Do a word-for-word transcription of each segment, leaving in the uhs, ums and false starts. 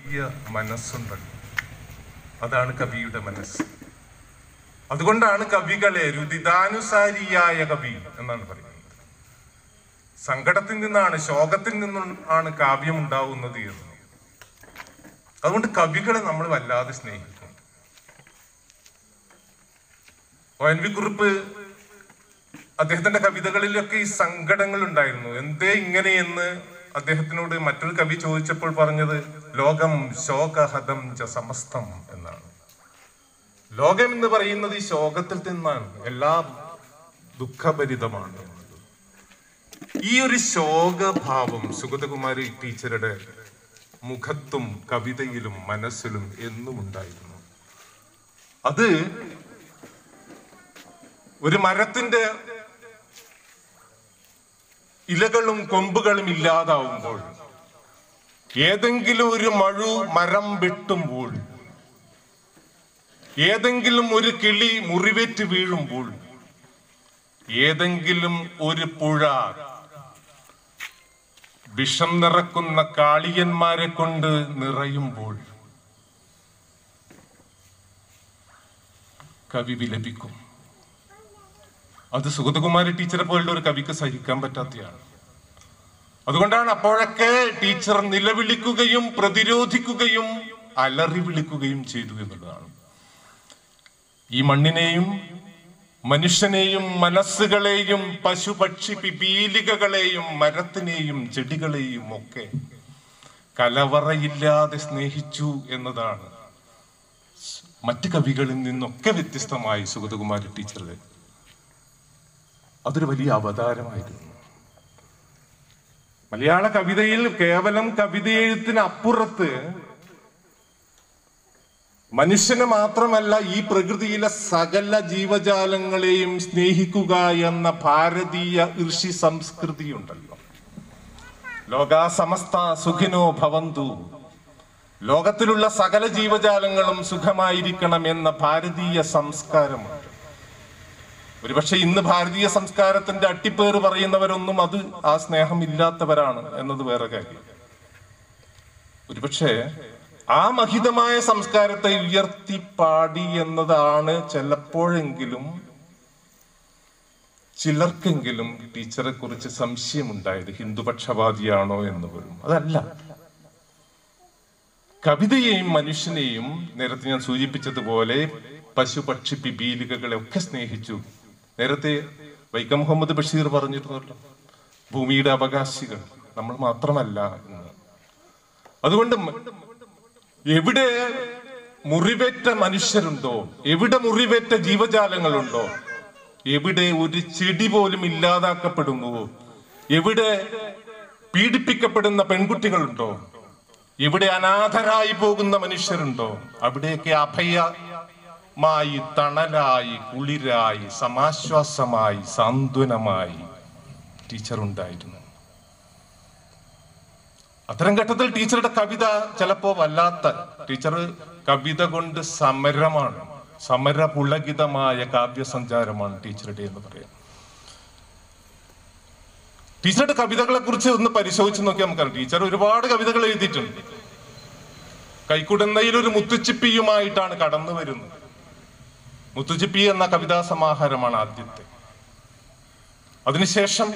വലിയ മനസ്സുണ്ടല്ലോ, അതാണ് കവിയുടെ മനസ്സ്. അതുകൊണ്ടാണ് കവികളെ രുദിതാനുസാരിയായ കവി എന്നാണ് പറയുന്നത്. സങ്കടത്തിൽ നിന്നാണ്, ശോകത്തിൽ നിന്നും ആണ് കാവ്യം ഉണ്ടാവുന്നത് എന്ന്. അതുകൊണ്ട് കവികളെ നമ്മൾ വല്ലാതെ സ്നേഹിക്കും. ഒ എൻ വി കുറുപ്പ് അദ്ദേഹത്തിന്റെ കവിതകളിലൊക്കെ ഈ സങ്കടങ്ങൾ ഉണ്ടായിരുന്നു. എന്തേ ഇങ്ങനെയെന്ന് അദ്ദേഹത്തിനോട് മറ്റൊരു കവി ചോദിച്ചപ്പോൾ പറഞ്ഞത് ലോകം ശോകഹതം ച സമസ്തം എന്നാണ്. ലോകം എന്ന് പറയുന്നത് ഈ ശോകത്തിൽ നിന്നാണ്, എല്ലാം ദുഃഖഭരിതമാണ് എന്നത്. ഈ ഒരു ശോകഭാവം സുഗതകുമാരി ടീച്ചറുടെ മുഖത്തും കവിതയിലും മനസ്സിലും എന്നും ഉണ്ടായിരുന്നു. അത് ഒരു മരത്തിന്റെ ഇലകളും കൊമ്പുകളും ഇല്ലാതാവുമ്പോൾ, ഏതെങ്കിലും ഒരു മഴു മരം വെട്ടുമ്പോൾ, ഏതെങ്കിലും ഒരു കിളി മുറിവേറ്റ് വീഴുമ്പോൾ, ഏതെങ്കിലും ഒരു പുഴ വിഷം നിറക്കുന്ന കാളിയന്മാരെ കൊണ്ട് നിറയുമ്പോൾ കവി വിലപിക്കും. അത് സുഗതകുമാരി ടീച്ചറെ പോലുള്ള ഒരു കവിക്ക് സഹിക്കാൻ പറ്റാത്തതാണ്. അതുകൊണ്ടാണ് അപ്പോഴൊക്കെ ടീച്ചർ നിലവിളിക്കുകയും പ്രതിരോധിക്കുകയും അലറി വിളിക്കുകയും ചെയ്തു എന്നുള്ളതാണ്. ഈ മണ്ണിനെയും മനുഷ്യനെയും മനസ്സുകളെയും പശുപക്ഷി പിപീലികകളെയും മരത്തിനെയും ചെടികളെയും ഒക്കെ കലവറയില്ലാതെ സ്നേഹിച്ചു എന്നതാണ് മറ്റ് കവികളിൽ നിന്നൊക്കെ വ്യത്യസ്തമായി സുഗതകുമാരി ടീച്ചറുടെ. അതൊരു വലിയ അവതാരമായിരുന്നു. മലയാള കവിതയിൽ കേവലം കവിതയെഴുത്തിന് അപ്പുറത്ത് മനുഷ്യനെ മാത്രമല്ല, ഈ പ്രകൃതിയിലെ സകല ജീവജാലങ്ങളെയും സ്നേഹിക്കുക എന്ന ഭാരതീയ ഋഷി സംസ്കൃതി ഉണ്ടല്ലോ. ലോകാ സമസ്ത സുഖിനോ ഭവന്തു, ലോകത്തിലുള്ള സകല ജീവജാലങ്ങളും സുഖമായിരിക്കണം എന്ന ഭാരതീയ സംസ്കാരമുണ്ട്. ഒരുപക്ഷെ ഇന്ന് ഭാരതീയ സംസ്കാരത്തിന്റെ അട്ടിപ്പേറ് പറയുന്നവരൊന്നും അത് ആ സ്നേഹം ഇല്ലാത്തവരാണ് എന്നത് വേറെ കാര്യം. ഒരുപക്ഷെ ആ മഹിതമായ സംസ്കാരത്തെ ഉയർത്തി പാടി എന്നതാണ് ചിലപ്പോഴെങ്കിലും ചിലർക്കെങ്കിലും ടീച്ചറെ കുറിച്ച് സംശയമുണ്ടായത്. ഹിന്ദുപക്ഷപാതിയാണോ എന്ന് പോലും. അതല്ല, കവിതയെയും മനുഷ്യനെയും നേരത്തെ ഞാൻ സൂചിപ്പിച്ചതുപോലെ പശുപക്ഷി പിപീലികകളെ ഒക്കെ സ്നേഹിച്ചു. നേരത്തെ വൈക്കം മുഹമ്മദ് ബഷീർ പറഞ്ഞിരുന്നല്ലോ, ഭൂമിയുടെ അവകാശികൾ നമ്മൾ മാത്രമല്ല എന്ന്. അതുകൊണ്ട് എവിടെ മുറിവേറ്റ മനുഷ്യരുണ്ടോ, എവിടെ മുറിവേറ്റ ജീവജാലങ്ങളുണ്ടോ, എവിടെ ഒരു ചെടി പോലും ഇല്ലാതാക്കപ്പെടുന്നുവോ, എവിടെ പീഡിപ്പിക്കപ്പെടുന്ന പെൺകുട്ടികളുണ്ടോ, എവിടെ അനാഥരായി പോകുന്ന മനുഷ്യരുണ്ടോ, അവിടെയൊക്കെ അഭയമായി, തണലായി, കുളിരായി, സമാശ്വാസമായി, സാന്ത്വനമായി ടീച്ചർ ഉണ്ടായിരുന്നു. അത്തരം ഘട്ടത്തിൽ ടീച്ചറുടെ കവിത ചിലപ്പോ വല്ലാത്ത, ടീച്ചർ കവിത കൊണ്ട് സമരമാണ്, സമരപുളകിതമായ കാവ്യസഞ്ചാരമാണ് ടീച്ചറുടെ എന്ന് പറയാം. ടീച്ചറുടെ കവിതകളെ കുറിച്ച് ഒന്ന് പരിശോധിച്ച് നോക്കിയാൽ നമുക്കറിയാം. ടീച്ചർ ഒരുപാട് കവിതകൾ എഴുതിയിട്ടുണ്ട്. കൈക്കുടന്നയിൽ ഒരു മുത്തുച്ചിപ്പിയുമായിട്ടാണ് കടന്നു വരുന്നത്. മുത്തുച്ചിപ്പി എന്ന കവിതാ സമാഹാരമാണ് ആദ്യത്തെ. അതിനുശേഷം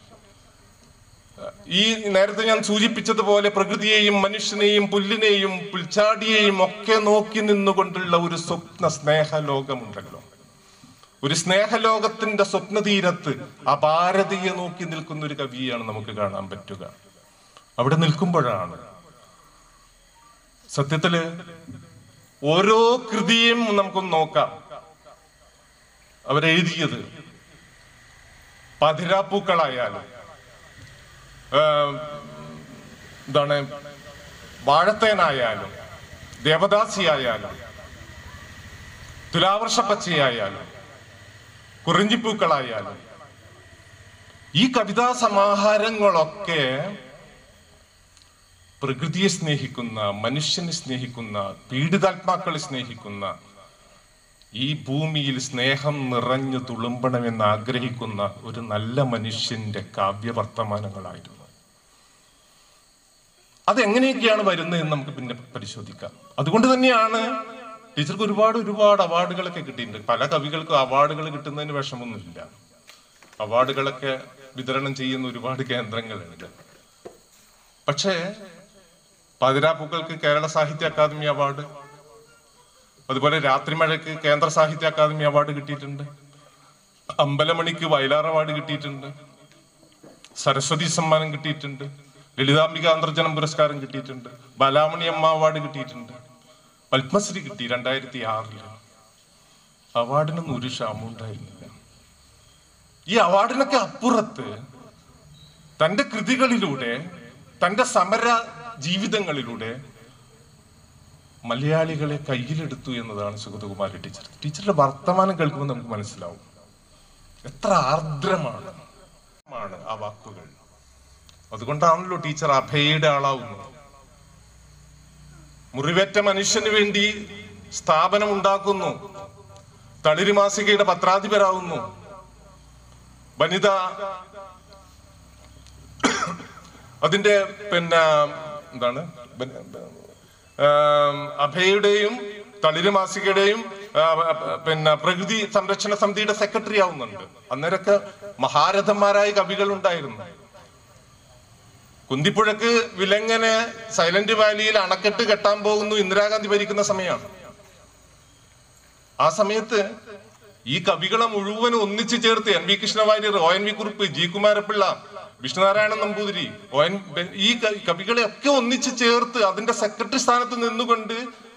ഈ നേരത്തെ ഞാൻ സൂചിപ്പിച്ചതുപോലെ പ്രകൃതിയെയും മനുഷ്യനെയും പുല്ലിനെയും പുൽച്ചാടിയെയും ഒക്കെ നോക്കി നിന്നുകൊണ്ടുള്ള ഒരു സ്വപ്ന സ്നേഹലോകമുണ്ടല്ലോ. ഒരു സ്നേഹലോകത്തിന്റെ സ്വപ്നതീരത്ത് അപാരതയെ നോക്കി നിൽക്കുന്ന ഒരു കവിയാണ് നമുക്ക് കാണാൻ പറ്റുക. അവിടെ നിൽക്കുമ്പോഴാണ് സത്യത്തില് ഓരോ കൃതിയും നമുക്കൊന്ന് നോക്കാം. അവരെഴുതിയത് പതിരാപ്പൂക്കളായാലും എന്താണ് വാഴത്തേനായാലും ദേവദാസിയായാലും തുലാവർഷപ്പച്ചയായാലും കുറിഞ്ചിപ്പൂക്കളായാലും ഈ കവിതാ സമാഹാരങ്ങളൊക്കെ പ്രകൃതിയെ സ്നേഹിക്കുന്ന, മനുഷ്യനെ സ്നേഹിക്കുന്ന, പീഡിതാത്മാക്കളെ സ്നേഹിക്കുന്ന, ഈ ഭൂമിയിൽ സ്നേഹം നിറഞ്ഞു തുളുമ്പണമെന്ന് ആഗ്രഹിക്കുന്ന ഒരു നല്ല മനുഷ്യന്റെ കാവ്യവർത്തമാനങ്ങളായിരുന്നു. അതെങ്ങനെയൊക്കെയാണ് വരുന്നത് എന്ന് നമുക്ക് പിന്നെ പരിശോധിക്കാം. അതുകൊണ്ട് തന്നെയാണ് ടീച്ചർക്ക് ഒരുപാട് ഒരുപാട് അവാർഡുകളൊക്കെ കിട്ടിയിട്ടുണ്ട്. പല കവികൾക്കും അവാർഡുകൾ കിട്ടുന്നതിന് വിഷമമൊന്നുമില്ല. അവാർഡുകളൊക്കെ വിതരണം ചെയ്യുന്ന ഒരുപാട് കേന്ദ്രങ്ങളുണ്ട്. പക്ഷേ പാതിരാപ്പൂക്കൾക്ക് കേരള സാഹിത്യ അക്കാദമി അവാർഡ്, അതുപോലെ രാത്രിമഴയ്ക്ക് കേന്ദ്ര സാഹിത്യ അക്കാദമി അവാർഡ് കിട്ടിയിട്ടുണ്ട്, അമ്പലമണിക്ക് വയലാർ അവാർഡ് കിട്ടിയിട്ടുണ്ട്, സരസ്വതി സമ്മാനം കിട്ടിയിട്ടുണ്ട്, ലളിതാംബിക അന്തർജനം പുരസ്കാരം കിട്ടിയിട്ടുണ്ട്, ബാലാമണി അമ്മ അവാർഡ് കിട്ടിയിട്ടുണ്ട്, പത്മശ്രീ കിട്ടി രണ്ടായിരത്തി ആറില്. അവാർഡിനൊന്നും ഒരു ക്ഷാമം ഉണ്ടായിരുന്നില്ല. ഈ അവാർഡിനൊക്കെ അപ്പുറത്ത് തന്റെ കൃതികളിലൂടെ, തന്റെ സമര ജീവിതങ്ങളിലൂടെ മലയാളികളെ കയ്യിലെടുത്തു എന്നതാണ് സുഗതകുമാരി ടീച്ചർ. ടീച്ചറുടെ വർത്തമാനം കേൾക്കുമ്പോൾ നമുക്ക് മനസ്സിലാവും എത്ര ആർദ്രമാണ് ആ വാക്കുകൾ. അതുകൊണ്ടാണല്ലോ ടീച്ചർ അഭയയുടെ ആളാവുന്നത്. മുറിവേറ്റ മനുഷ്യന് വേണ്ടി സ്ഥാപനം ഉണ്ടാക്കുന്നു, തളിര് മാസികയുടെ പത്രാധിപരാകുന്നു, വനിത അതിന്റെ പിന്നെ എന്താണ് അഭയയുടെയും തളിര് മാസികയുടെയും പിന്നെ പ്രകൃതി സംരക്ഷണ സമിതിയുടെ സെക്രട്ടറി ആവുന്നുണ്ട്. അന്നേരമൊക്കെ മഹാരഥന്മാരായ കവികൾ ഉണ്ടായിരുന്നു. കുന്തിപ്പുഴക്ക് വിലങ്ങനെ സൈലന്റ് വാലിയിൽ അണക്കെട്ട് കെട്ടാൻ പോകുന്നു, ഇന്ദിരാഗാന്ധി ഭരിക്കുന്ന സമയമാണ്. ആ സമയത്ത് ഈ കവികളെ മുഴുവനും ഒന്നിച്ചു ചേർത്ത് N V Krishna Warrier, O N V Kurup, G Kumara Pillai, Vishnunarayanan Namboothiri, O N ഈ കവികളെ ഒക്കെ ഒന്നിച്ചു ചേർത്ത് അതിന്റെ സെക്രട്ടറി സ്ഥാനത്ത് നിന്നുകൊണ്ട്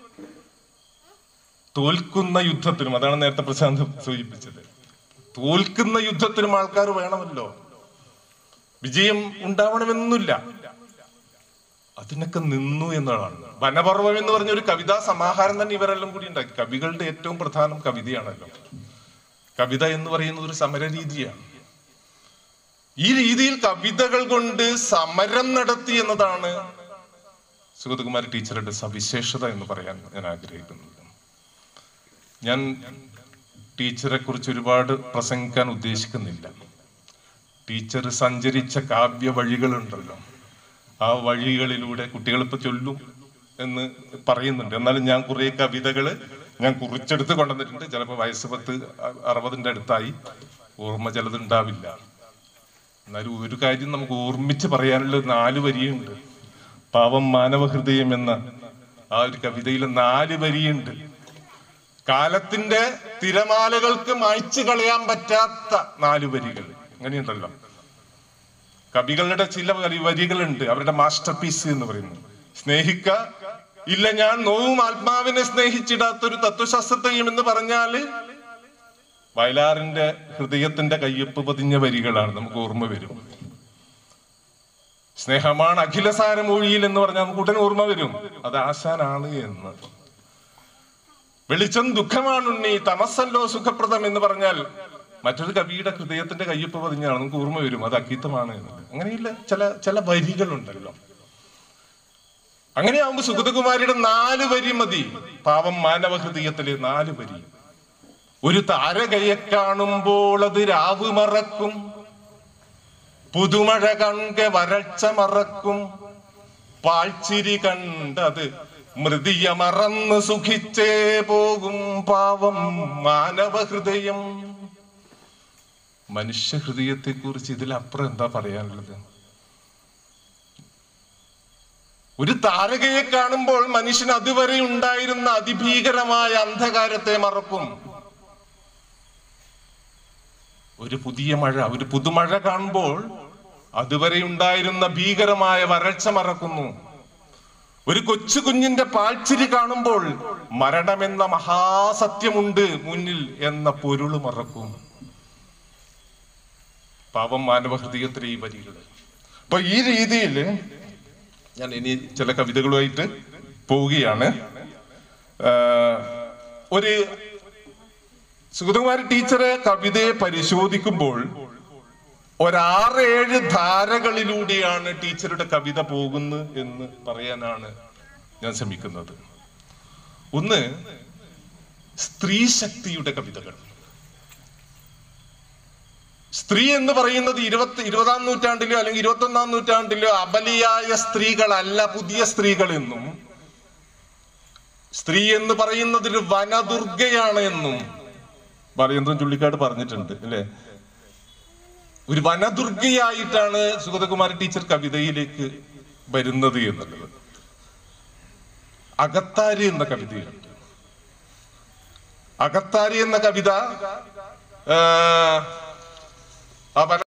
തോൽക്കുന്ന യുദ്ധത്തിനും, അതാണ് നേരത്തെ പ്രശാന്ത് സൂചിപ്പിച്ചത്, തോൽക്കുന്ന യുദ്ധത്തിനും ആൾക്കാർ വേണമല്ലോ, വിജയം ഉണ്ടാവണമെന്നില്ല, അതിനൊക്കെ നിന്നു എന്നതാണ്. വനപർവം എന്ന് പറഞ്ഞ ഒരു കവിതാ സമാഹാരം തന്നെ ഇവരെല്ലാം കൂടി ഉണ്ടാക്കി. കവികളുടെ ഏറ്റവും പ്രധാനം കവിതയാണല്ലോ. കവിത എന്ന് പറയുന്നത് ഒരു സമര രീതിയാണ്. ഈ രീതിയിൽ കവിതകൾ കൊണ്ട് സമരം നടത്തി എന്നതാണ് സുഗതകുമാരി ടീച്ചറുടെ സവിശേഷത എന്ന് പറയാൻ ഞാൻ ആഗ്രഹിക്കുന്നത്. ഞാൻ ടീച്ചറെ കുറിച്ച് ഒരുപാട് പ്രസംഗിക്കാൻ ഉദ്ദേശിക്കുന്നില്ല. ടീച്ചർ സഞ്ചരിച്ച കാവ്യ വഴികളുണ്ടല്ലോ, ആ വഴികളിലൂടെ കുട്ടികളിപ്പോ ചൊല്ലും എന്ന് പറയുന്നുണ്ട്. എന്നാലും ഞാൻ കുറെ കവിതകള് ഞാൻ കുറിച്ചെടുത്ത് കൊണ്ടുവന്നിട്ടുണ്ട്. ചിലപ്പോൾ വയസ്സ് പത്ത് അറുപതിന്റെ അടുത്തായി, ഓർമ്മ ചിലതുണ്ടാവില്ല. എന്നാലും ഒരു കാര്യം നമുക്ക് ഓർമ്മിച്ച് പറയാനുള്ള നാല് വരിയുണ്ട്. പാവം മാനവഹൃദയം എന്ന ആ ഒരു കവിതയിൽ നാല് വരിയുണ്ട്. കാലത്തിന്റെ തിരമാലകൾക്ക് മായ്ച്ചു കളയാൻ പറ്റാത്ത നാല് വരികൾ. അങ്ങനെയുണ്ടല്ലോ കവികളുടെ ചില വരികളുണ്ട്, അവരുടെ മാസ്റ്റർ പീസ് എന്ന് പറയുന്നത്. സ്നേഹിക്ക ഇല്ല ഞാൻ നോവും ആത്മാവിനെ സ്നേഹിച്ചിടാത്തൊരു തത്വശാസ്ത്രത്തെയും എന്ന് പറഞ്ഞാല് വയലാറിന്റെ ഹൃദയത്തിന്റെ കയ്യൊപ്പ് പതിഞ്ഞ വരികളാണ് നമുക്ക് ഓർമ്മ വരും. സ്നേഹമാണ് അഖിലസാരമൊഴിയിൽ എന്ന് പറഞ്ഞാൽ നമുക്ക് ഉടൻ ഓർമ്മ വരും അത് ആശാനാണ് എന്ന്. വെളിച്ചം ദുഃഖമാണുണ്ണി തമസ്സല്ലോ സുഖപ്രദം എന്ന് പറഞ്ഞാൽ മറ്റൊരു കവിയുടെ ഹൃദയത്തിന്റെ കയ്യൊപ്പ് പതിഞ്ഞാണ് നമുക്ക് ഓർമ്മ വരും അത് അക്കീത്തമാണ് എന്നത്. അങ്ങനെയുള്ള ചില ചില വരികളുണ്ടല്ലോ. അങ്ങനെയാവുമ്പോ സുഗതകുമാരിയുടെ നാല് വരി മതി. പാവം മാനവ ഹൃദയത്തിലെ നാല് വരി. ഒരു താരകയെ കാണുമ്പോൾ അത് രാവ് മറക്കും, പുതുമഴ കണ്ട വരൾച്ച മറക്കും, പാഴ്ച്ചിരി കണ്ടത് മൃതിയ മറന്ന് സുഖിച്ചേ പോകും പാവം മാനവ ഹൃദയം. മനുഷ്യ ഹൃദയത്തെ കുറിച്ച് ഇതിലപ്പുറം എന്താ പറയാനുള്ളത്? ഒരു താരകയെ കാണുമ്പോൾ മനുഷ്യൻ അതുവരെ ഉണ്ടായിരുന്ന അതിഭീകരമായ അന്ധകാരത്തെ മറക്കും. ഒരു പുതിയ മഴ, ഒരു പുതുമഴ കാണുമ്പോൾ അതുവരെ ഉണ്ടായിരുന്ന ഭീകരമായ വരൾച്ച മറക്കുന്നു. ഒരു കൊച്ചു കുഞ്ഞിന്റെ പാഴ്ച്ചിരി കാണുമ്പോൾ മരണമെന്ന മഹാസത്യമുണ്ട് മുന്നിൽ എന്ന പൊരുള് മറക്കും. പാവം മാനവ ഹൃദയത്തിലെ ഈ വരികൾ. അപ്പൊ ഈ രീതിയിൽ ഞാൻ ഇനി ചില കവിതകളുമായിട്ട് പോവുകയാണ്. ഒരു സുഗതകുമാരി ടീച്ചറെ കവിതയെ പരിശോധിക്കുമ്പോൾ ഒരാറ് ഏഴ് ധാരകളിലൂടെയാണ് ടീച്ചറുടെ കവിത പോകുന്നത് എന്ന് പറയാനാണ് ഞാൻ ശ്രമിക്കുന്നത്. ഒന്ന്, സ്ത്രീ ശക്തിയുടെ കവിതകൾ. സ്ത്രീ എന്ന് പറയുന്നത് ഇരുപത്തി ഇരുപതാം നൂറ്റാണ്ടിലോ അല്ലെങ്കിൽ ഇരുപത്തി ഒന്നാം നൂറ്റാണ്ടിലോ അബലിയായ സ്ത്രീകളല്ല പുതിയ സ്ത്രീകൾ എന്നും, സ്ത്രീ എന്ന് പറയുന്നത് ഒരു വനദുർഗയാണ് എന്നും പറയുന്നതും ചുള്ളിക്കാട് പറഞ്ഞിട്ടുണ്ട് അല്ലെ. ഒരു വനദുർഗയായിട്ടാണ് സുഗതകുമാരി ടീച്ചർ കവിതയിലേക്ക് വരുന്നത് എന്നുള്ളത്. അകത്താരി എന്ന കവിതയുണ്ട്. അകത്താരി എന്ന കവിത ആ